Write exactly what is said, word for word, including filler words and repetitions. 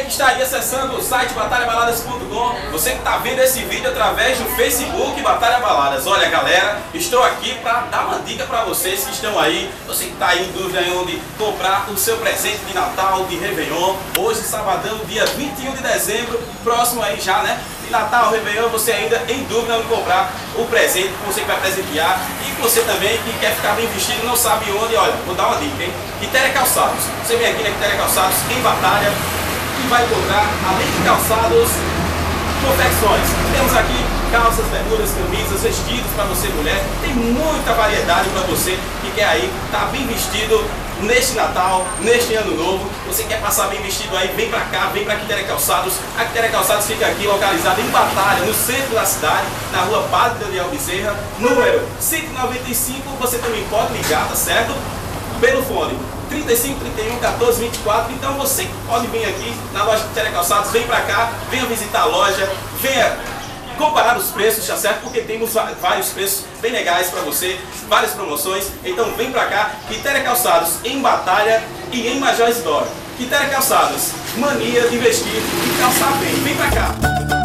que está aí acessando o site batalha baladas ponto com, você que está vendo esse vídeo através do Facebook Batalha Baladas. Olha galera, estou aqui para dar uma dica para vocês que estão aí, você que está aí em dúvida em onde comprar o seu presente de Natal, de Réveillon. Hoje, sabadão, dia vinte e um de dezembro, próximo aí já, né? De Natal, Réveillon, você ainda em dúvida onde comprar o presente que você vai presentear. E você também que quer ficar bem vestido, não sabe onde, olha, vou dar uma dica, hein? Quitéria Calçados. Você vem aqui na Quitéria Calçados em Batalha e vai encontrar, além de calçados, confecções. Temos aqui calças, bermudas, camisas, vestidos para você mulher. Tem muita variedade para você que quer aí estar bem vestido neste Natal, neste Ano Novo. Você quer passar bem vestido aí, vem pra cá, vem pra Quitéria Calçados. A Quitéria Calçados fica aqui localizada em Batalha, no centro da cidade, na rua Padre Daniel Bezerra, número cento e noventa e cinco. Você também pode ligar, tá certo? Pelo fone trinta e cinco, trinta e um, quatorze, vinte e quatro. Então você pode vir aqui na loja Quitéria Calçados, vem pra cá, venha visitar a loja, venha comparar os preços, tá certo? Porque temos vários preços bem legais para você, várias promoções. Então vem pra cá, Quitéria Calçados em Batalha e em Major Isidoro. Quitéria Calçados, mania de vestir e calçar bem. Vem pra cá!